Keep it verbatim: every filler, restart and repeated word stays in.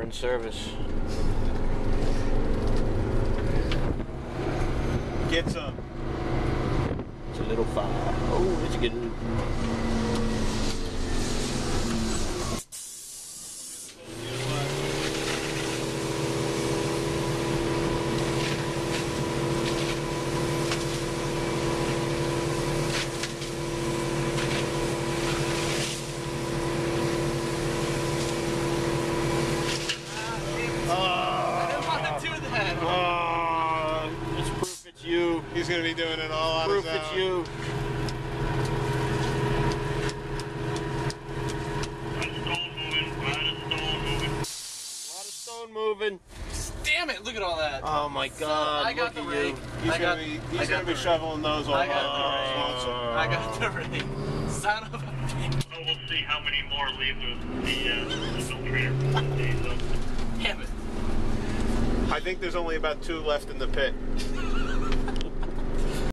in service. Get some. It's a little fire. Oh, it's good. He's going to be doing it all on Proof his own. it's you. A lot of stone moving. Damn it! Look at all that. Oh my God! I got look the at rig. you. He's I got, going to be, he's I gonna got be the shoveling those all I got over. the rig. I got the rig. Son of a bitch. So we'll see how many more leave the, the, uh, the filtrator for the day, so. Damn it. I think there's only about two left in the pit.